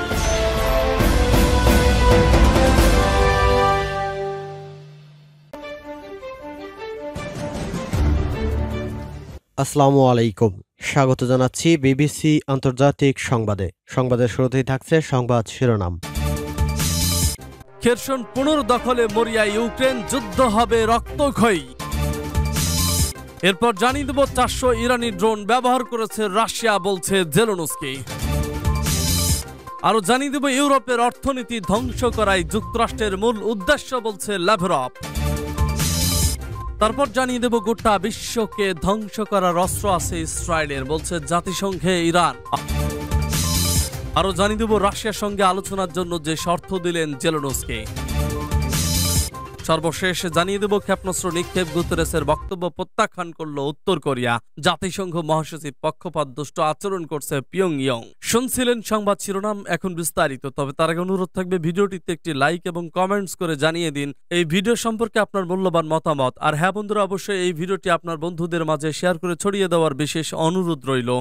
আসসালামু আলাইকুম, স্বাগত জানাচ্ছি বিবিসি আন্তর্জাতিক সংবাদে। সংবাদের শুরুতেই থাকছে সংবাদ শিরোনাম। খেরসন পুনর্দখলে মরিয়া ইউক্রেন, যুদ্ধ হবে রক্তক্ষয়ী। এরপর জানিয়ে দেব 400 ইরানি ড্রোন ব্যবহার করেছে রাশিয়া, বলছে জেলেনস্কি। আরো জানিয়ে দেব ইউরোপের অর্থনীতি ধ্বংস করাই যুক্তরাষ্ট্রের মূল উদ্দেশ্য, বলছে ল্যাভরভ। তারপর জানিয়ে দেব গোটা বিশ্বকে ধ্বংস করার অস্ত্র আছে ইসরায়েলের, বলছে জাতিসংঘে ইরান। আরো জানিয়ে দেব রাশিয়ার সঙ্গে আলোচনার জন্য যে শর্ত দিলেন জেলেনস্কি। সর্বশেষ জানিয়ে দেব ক্ষেপণাস্ত্র নিক্ষেপ, গুতেরেসের বক্তব্য প্রত্যাখ্যান করল উত্তর কোরিয়া। জাতিসংঘ মহাসচিব পক্ষপাত দুষ্ট আচরণ করছে পিয়ংইয়ং। শুনছিলেন সংবাদ শিরোনাম, এখন বিস্তারিত। তবে তার আগে অনুরোধ থাকবে ভিডিওটিতে একটি লাইক এবং কমেন্টস করে জানিয়ে দিন এই ভিডিও সম্পর্কে আপনার মূল্যবান মতামত। আর হ্যাঁ বন্ধুরা, অবশ্যই এই ভিডিওটি আপনার বন্ধুদের মাঝে শেয়ার করে ছড়িয়ে দেওয়ার বিশেষ অনুরোধ রইল।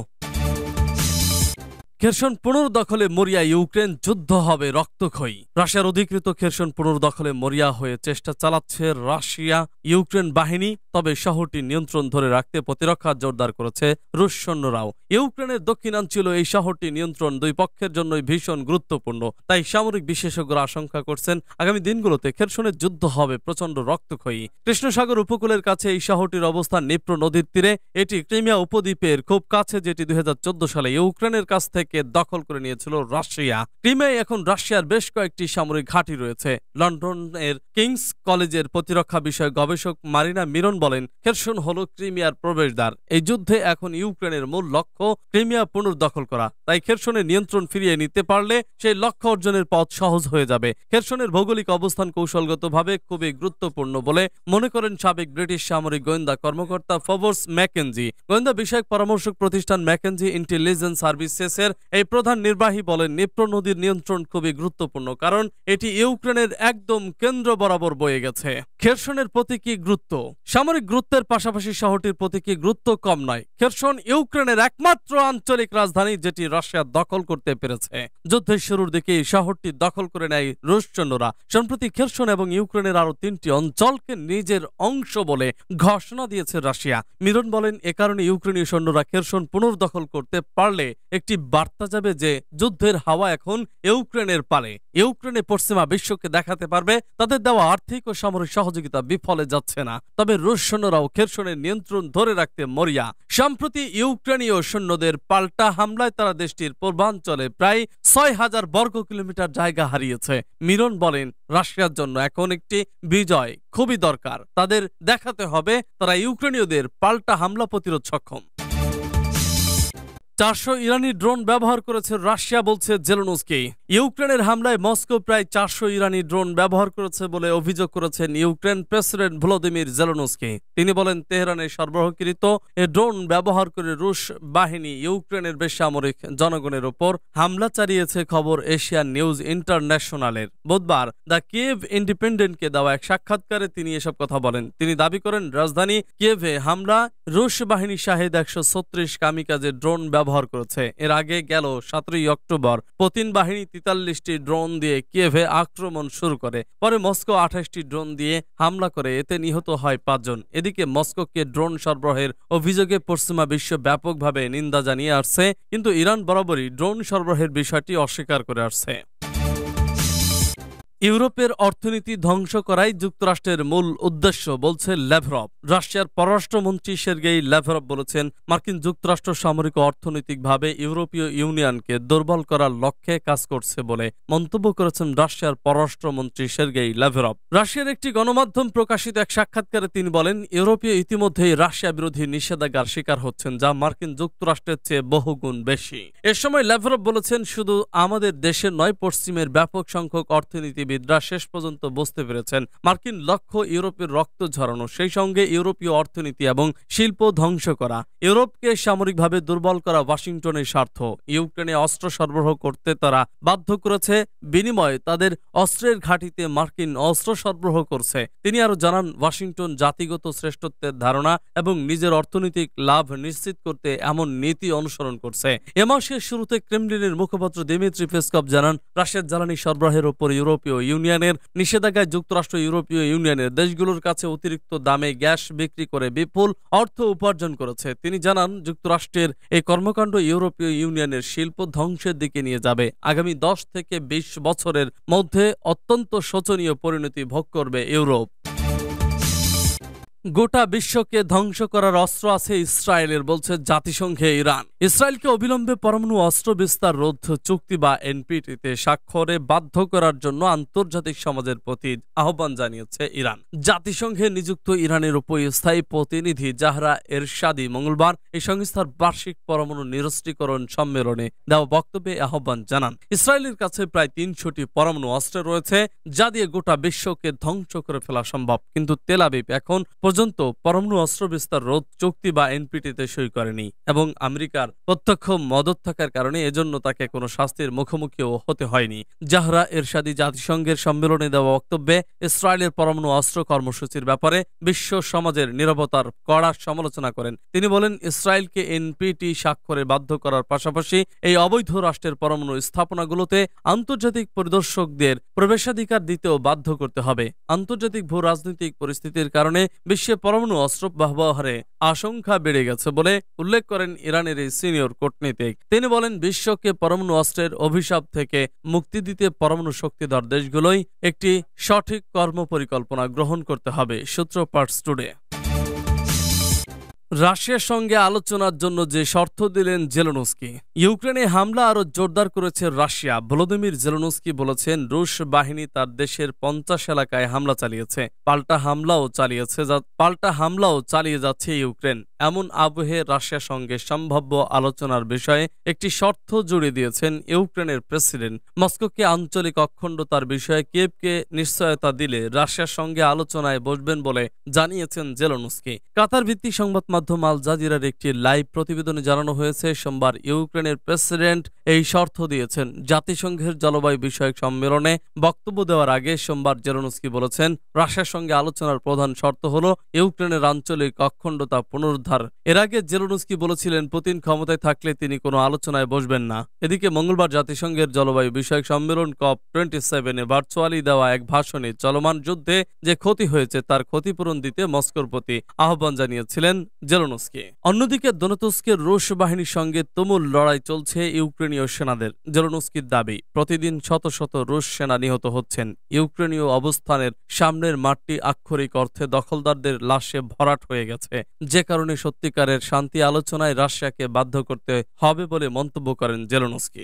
খেরসন পুনর্দখলে মরিয়া ইউক্রেন, যুদ্ধ হবে রক্তক্ষয়ী। রাশিয়ার অধিকৃত খেরসন পুনর্দখলে মরিয়া হয়ে চেষ্টা চালাচ্ছে রাশিয়া ইউক্রেন বাহিনী। তবে শহরটি নিয়ন্ত্রণ ধরে রাখতে প্রতিরক্ষা জোরদার করেছে রুশ সৈন্যরাও। ইউক্রেনের দক্ষিণাঞ্চল এই শহরটি নিয়ন্ত্রণ দুই পক্ষের জন্যই ভীষণ গুরুত্বপূর্ণ। তাই সামরিক বিশেষজ্ঞরা আশঙ্কা করছেন আগামী দিনগুলোতে খেরসনের যুদ্ধ হবে প্রচন্ড রক্তক্ষয়ী। কৃষ্ণসাগর উপকূলের কাছে এই শহরটির অবস্থান নিপ্র নদীর তীরে। এটি ক্রিমিয়া উপদ্বীপের খুব কাছে, যেটি 2014 সালে ইউক্রেনের কাছ থেকে দখল করে নিয়েছিল রাশিয়া। ক্রিমিয়ায় এখন রাশিয়ার বেশ কয়েকটি সামরিক ঘাঁটি রয়েছে। লন্ডনের কিংস কলেজের প্রতিরক্ষা বিষয়ক গবেষক মারিনা মিরন বলেন, খেরসন হলো ক্রিমিয়ার প্রবেশদ্বার। এই যুদ্ধে এখন ইউক্রেনের মূল লক্ষ্য ক্রিমিয়া পুনর্দখল করা। তাই খেরসনের নিয়ন্ত্রণ ফিরিয়ে নিতে পারলে সেই লক্ষ্য অর্জনের পথ সহজ হয়ে যাবে। খেরসনের ভৌগোলিক অবস্থান কৌশলগতভাবে খুবই গুরুত্বপূর্ণ বলে মনে করেন সাবেক ব্রিটিশ সামরিক গোয়েন্দা কর্মকর্তা ফোর্বস ম্যাকেনজি। গোয়েন্দা বিষয়ক পরামর্শক প্রতিষ্ঠান ম্যাকেনজি ইন্টেলিজেন্স সার্ভিসেসের এই প্রধান নির্বাহী বলেন, নিপ্র নদীর নিয়ন্ত্রণ খুবই গুরুত্বপূর্ণ, কারণ এটি ইউক্রেনের একদম কেন্দ্র বরাবর বয়ে গেছে। খেরসনের প্রতীকী গুরুত্ব। সামরিক গুরুত্বের পাশাপাশি শহরটির প্রতীকী গুরুত্ব কম নয়। খেরসন ইউক্রেনের একমাত্র আঞ্চলিক রাজধানী, যেটি রাশিয়া দখল করতে পেরেছে। যুদ্ধের শুরুর দিকে এই শহরটি দখল করে নেয় রুশ সৈন্যরা। সম্প্রতি খেরসন এবং ইউক্রেনের আরো 3টি অঞ্চলকে নিজের অংশ বলে ঘোষণা দিয়েছে রাশিয়া। মিরন বলেন, এ কারণে ইউক্রেনীয় সৈন্যরা খেরসন পুনর্দখল করতে পারলে একটি বার্তা যাবে যে যুদ্ধের হাওয়া এখন ইউক্রেনের পালে। ইউক্রেনে পশ্চিমা বিশ্বকে দেখাতে পারবে তাদের দেওয়া আর্থিক ও সামরিক সহযোগিতা বিফলে যাচ্ছে না। তবে রুশ সৈন্যরাও খেরসনের নিয়ন্ত্রণ ধরে রাখতে মরিয়া। সম্প্রতি ইউক্রেনীয় সৈন্যদের পাল্টা হামলায় তারা দেশটির পূর্বাঞ্চলে প্রায় 6000 বর্গ কিলোমিটার জায়গা হারিয়েছে। মিরন বলেন, রাশিয়ার জন্য এখন একটি বিজয় খুবই দরকার। তাদের দেখাতে হবে তারা ইউক্রেনীয়দের পাল্টা হামলা প্রতিরোধ সক্ষম। 400 ইরানি ড্রোন ব্যবহার করেছে রাশিয়া, বলছে জেলেনস্কি। ইউক্রেনের হামলায় মস্কো প্রায় 400 ইরানি ড্রোন ব্যবহার করেছে বলে অভিযোগ করেছেন ইউক্রেন প্রেসিডেন্ট ভলোদিমির জেলেনস্কি। তিনি বলেন, তেহরানে সরবরাহকৃত এ ড্রোন ব্যবহার করে রুশ বাহিনী ইউক্রেনের বেসামরিক জনগণের উপর হামলা চালিয়েছে। খবর এশিয়ান নিউজ ইন্টারন্যাশনালের। বুধবার দ্য কিয়েভ ইন্ডিপেন্ডেন্টকে দেওয়া এক সাক্ষাৎকারে তিনি এসব কথা বলেন। তিনি দাবি করেন, রাজধানী কিয়েভে হামলা রুশ বাহিনী শাহেদ 136 কামিকাজে ড্রোন ব্যবহার করেছে। এর আগে গেল 17 অক্টোবর পুতিন বাহিনী 43টি ড্রোন দিয়ে কিয়েভে আক্রমণ শুরু করে। পরে মস্কো 28টি ড্রোন দিয়ে হামলা করে, এতে নিহত হয় 5 জন। এদিকে মস্কোকে ড্রোন সরবরাহের অভিযোগে পশ্চিমা বিশ্ব ব্যাপকভাবে নিন্দা জানিয়ে আসছে, কিন্তু ইরান বরাবরই ড্রোন সরবরাহের বিষয়টি অস্বীকার করে আসছে। ইউরোপের অর্থনীতি ধ্বংস করাই যুক্তরাষ্ট্রের মূল উদ্দেশ্য, বলছে ল্যাভরভ। রাশিয়ার পররাষ্ট্রমন্ত্রী সের্গেই ল্যাভরভ বলেছেন, মার্কিন যুক্তরাষ্ট্র সামরিক ও অর্থনৈতিকভাবে ইউরোপীয় ইউনিয়নকে দুর্বল করার লক্ষ্যে কাজ করছে বলে মন্তব্য করেছেন রাশিয়ার পররাষ্ট্রমন্ত্রী সের্গেই ল্যাভরভ। রাশিয়ার একটি গণমাধ্যম প্রকাশিত এক সাক্ষাৎকারে তিনি বলেন, ইউরোপীয় ইতিমধ্যেই রাশিয়া বিরোধী নিষেধাজ্ঞার শিকার হচ্ছেন, যা মার্কিন যুক্তরাষ্ট্রের চেয়ে বহুগুণ বেশি। এ সময় ল্যাভরভ বলেছেন, শুধু আমাদের দেশের নয়, পশ্চিমের ব্যাপক সংখ্যক অর্থনীতি অর্থনীতিবিদরা শেষ পর্যন্ত বুঝতে পেরেছেন মার্কিন লক্ষ্য ইউরোপের রক্ত ঝরানো, সেই সঙ্গে ইউরোপীয় অর্থনীতি এবং শিল্প ধ্বংস করা। ইউরোপকে সামরিকভাবে দুর্বল করা ওয়াশিংটনের স্বার্থ। ইউক্রেনে অস্ত্র সরবরাহ করতে তারা বাধ্য করেছে, বিনিময়ে তাদের অস্ত্রের ঘাঁটিতে মার্কিন অস্ত্র সরবরাহ করছে। তিনি আরো জানান, ওয়াশিংটন জাতিগত শ্রেষ্ঠত্বের ধারণা এবং নিজের অর্থনৈতিক লাভ নিশ্চিত করতে এমন নীতি অনুসরণ করছে। এ মাসের শুরুতে ক্রেমলিনের মুখপাত্র দিমিত্রি পেসকভ জানান, রাশিয়ার জ্বালানি সরবরাহের উপর ইউরোপীয় ইউনিয়নের নিষেধাজ্ঞায় যুক্তরাষ্ট্র ইউরোপীয় ইউনিয়নের দেশগুলোর কাছে অতিরিক্ত দামে গ্যাস বিক্রি করে বিপুল অর্থ উপার্জন করেছে। তিনি জানান, যুক্তরাষ্ট্রের এই কর্মকাণ্ড ইউরোপীয় ইউনিয়নের শিল্প ধ্বংসের দিকে নিয়ে যাবে। আগামী 10 থেকে 20 বছরের মধ্যে অত্যন্ত শোচনীয় পরিণতি ভোগ করবে ইউরোপ। গোটা বিশ্বকে ধ্বংস করার অস্ত্র আছে ইসরায়েলের, বলছে জাতিসংঘে ইরান। ইসরায়েলকে অবিলম্বে পরমাণু অস্ত্র বিস্তার রোধ চুক্তি বা এনপিটিতে স্বাক্ষরে বাধ্য করার জন্য আন্তর্জাতিক সমাজের প্রতি আহ্বান জানিয়েছে ইরান। জাতিসংঘে নিযুক্ত ইরানের উপস্থায়ী প্রতিনিধি জাহরা এরশাদি মঙ্গলবার এই সংস্থার বার্ষিক পরমাণু নিরস্ত্রীকরণ সম্মেলনে দেওয়া বক্তব্যে আহ্বান জানান। ইসরায়েলের কাছে প্রায় 300টি পরমাণু অস্ত্র রয়েছে, যা দিয়ে গোটা বিশ্বকে ধ্বংস করে ফেলা সম্ভব, কিন্তু তেল আবিব এখন পর্যন্ত পরমাণু অস্ত্র বিস্তার রোধ চুক্তি বা এনপিটিতে সই করেনি এবং আমেরিকার প্রত্যক্ষ মদত থাকার কারণে এজন্য তাকে কোনো শাস্তির মুখোমুখিও হতে হয়নি। জাহরা এরশাদি জাতিসংঘের সম্মেলনে দেওয়া বক্তব্যে ইসরায়েলের পরমাণু অস্ত্র কর্মসূচির ব্যাপারে বিশ্ব সমাজের নীরবতার কড়া সমালোচনা করেন। তিনি বলেন, ইসরায়েলকে এনপিটি স্বাক্ষরে বাধ্য করার পাশাপাশি এই অবৈধ রাষ্ট্রের পরমাণু স্থাপনাগুলোতে আন্তর্জাতিক পরিদর্শকদের প্রবেশাধিকার দিতেও বাধ্য করতে হবে। আন্তর্জাতিক ভূ রাজনৈতিক পরিস্থিতির কারণে বিশ্বে পরমাণু অস্ত্র ব্যবহারে আশঙ্কা বেড়ে গেছে বলে উল্লেখ করেন ইরানের এই সিনিয়র কূটনীতিক। তিনি বলেন, বিশ্বকে পরমাণু অস্ত্রের অভিশাপ থেকে মুক্তি দিতে পরমাণু শক্তিধর দেশগুলোই একটি সঠিক কর্মপরিকল্পনা গ্রহণ করতে হবে। সূত্র পার্টস টুডে। রাশিয়ার সঙ্গে আলোচনার জন্য যে শর্ত দিলেন জেলেনস্কি। ইউক্রেনে হামলা আরো জোরদার করেছে রাশিয়া। ভলোদিমির জেলেনস্কি বলেছেন, রুশ বাহিনী তার দেশের 50 এলাকায় হামলা চালিয়েছে, পাল্টা হামলাও চালিয়ে যাচ্ছে ইউক্রেন। এমন আবহে রাশিয়ার সঙ্গে সম্ভাব্য আলোচনার বিষয়ে একটি শর্ত জুড়ে দিয়েছেন ইউক্রেনের প্রেসিডেন্ট। মস্কোকে আঞ্চলিক অখণ্ডতার বিষয়ে কিয়েভকে নিশ্চয়তা দিলে রাশিয়ার সঙ্গে আলোচনায় বসবেন বলে জানিয়েছেন জেলেনস্কি। কাতার ভিত্তিক সংবাদ মাধ্যম আল জাজিরার একটি লাইভ প্রতিবেদনে জানানো হয়েছে, সোমবার ইউক্রেনের প্রেসিডেন্ট এই শর্ত দিয়েছেন। জাতিসংঘের জলবায়ু বিষয়ক সম্মেলনে বক্তব্য দেওয়ার আগে সোমবার জেলেনস্কি বলেছেন, রাশিয়ার সঙ্গে আলোচনার প্রধান শর্ত হল ইউক্রেনের আঞ্চলিক অখণ্ডতা পুনরুদ্ধার। এর আগে জেলেনস্কি বলেছিলেন, পুতিন ক্ষমতায় থাকলে তিনি কোনো আলোচনায় বসবেন না। এদিকে মঙ্গলবার জাতিসংঘের জলবায়ু বিষয়ক সম্মেলন COP27-এ ভার্চুয়ালি দেওয়া এক ভাষণে চলমান যুদ্ধে যে ক্ষতি হয়েছে তার ক্ষতিপূরণ দিতে মস্কোর প্রতি আহ্বান জানিয়েছিলেন জেলেনস্কি। অন্যদিকে দোনেৎস্কের রুশ বাহিনীর সঙ্গে তুমুল লড়াই চলছে ইউক্রেনীয় সেনাদের। জেলেনস্কির দাবি, প্রতিদিন শত শত রুশ সেনা নিহত হচ্ছেন। ইউক্রেনীয় অবস্থানের সামনের মাঠটি আক্ষরিক অর্থে দখলদারদের লাশে ভরাট হয়ে গেছে, যে কারণে সত্যিকারের শান্তি আলোচনায় রাশিয়াকে বাধ্য করতে হবে বলে মন্তব্য করেন জেলেনস্কি।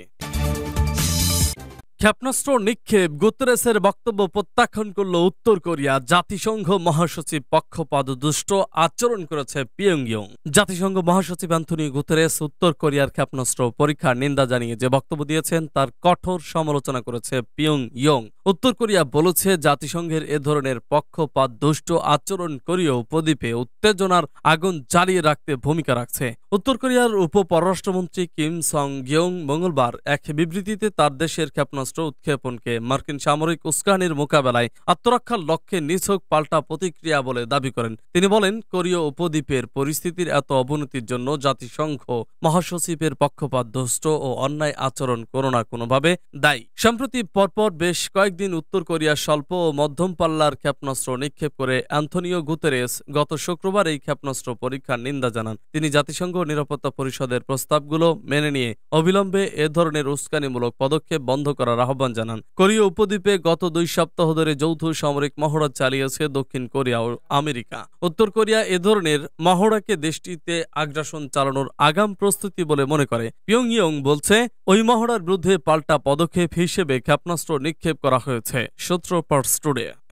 ক্ষেপণাস্ত্র নিক্ষেপ, গুতেরেসের বক্তব্য প্রত্যাখ্যান করল উত্তর কোরিয়া। জাতিসংঘ মহাসচিব পক্ষপাত দুষ্ট আচরণ করেছে পিয়ংইয়ং। জাতিসংঘ মহাসচিব অ্যান্থনিও গুতেরেস উত্তর কোরিয়ার ক্ষেপণাস্ত্র পরীক্ষার নিন্দা জানিয়ে যে বক্তব্য দিয়েছেন তার কঠোর সমালোচনা করেছে পিয়ংইয়ং। উত্তর কোরিয়া বলেছে, জাতিসংঘের এ ধরনের পক্ষপাত দুষ্ট আচরণ কোরীয় উপদ্বীপে উত্তেজনার আগুন জ্বালিয়ে রাখতে ভূমিকা রাখছে। উত্তর কোরিয়ার উপ পররাষ্ট্রমন্ত্রী কিম সং গিয়ং মঙ্গলবার এক বিবৃতিতে তার দেশের ক্ষেপণাস্ত্র উৎক্ষেপণকে মার্কিন সামরিক উস্কানির মোকাবেলায় আত্মরক্ষার লক্ষ্যে নিছক পাল্টা প্রতিক্রিয়া বলে দাবি করেন। তিনি বলেন, কোরীয় উপদ্বীপের পরিস্থিতির এত অবনতির জন্য জাতিসংঘ মহাসচিবের পক্ষপাত দুষ্ট ও অন্যায় আচরণ কোনো না কোনোভাবে দায়ী। সম্প্রতি পরপর বেশ কয়েকদিন উত্তর কোরিয়ার স্বল্প ও মধ্যম পাল্লার ক্ষেপণাস্ত্র নিক্ষেপ করে অ্যান্থনিও গুতেরেস গত শুক্রবার এই ক্ষেপণাস্ত্র পরীক্ষার নিন্দা জানান। তিনি জাতিসংঘ নিরাপত্তা পরিষদের প্রস্তাবগুলো মেনে নিয়ে অবিলম্বে এ ধরনের উস্কানিমূলক পদক্ষেপ বন্ধ করার আহ্বান জানান। কোরীয় উপদ্বীপে গত 2 সপ্তাহ ধরে যৌথ সামরিক মহড়া চালিয়েছে দক্ষিণ কোরিয়া ও আমেরিকা। উত্তর কোরিয়া এ ধরনের মহড়াকে দেশটিতে আগ্রাসন চালানোর আগাম প্রস্তুতি বলে মনে করে। পিয়ংইয়ং বলছে, ওই মহড়ার বিরুদ্ধে পাল্টা পদক্ষেপ হিসেবে ক্ষেপণাস্ত্র নিক্ষেপ করা হয়েছে। সূত্র পার্টস টুডে।